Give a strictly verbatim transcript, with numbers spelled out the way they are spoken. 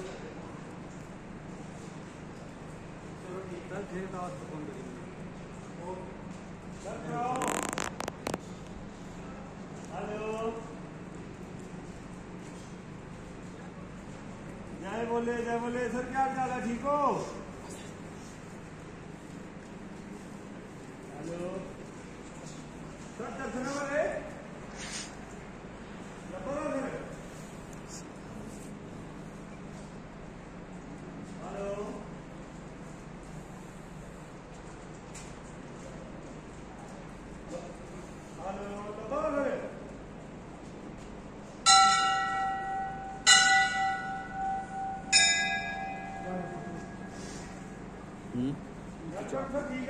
चलो ठीक है, फिर तो आप फोन करेंगे। हेलो, जय बोले जय बोले सर, क्या हाल चाल है? ठीक हो?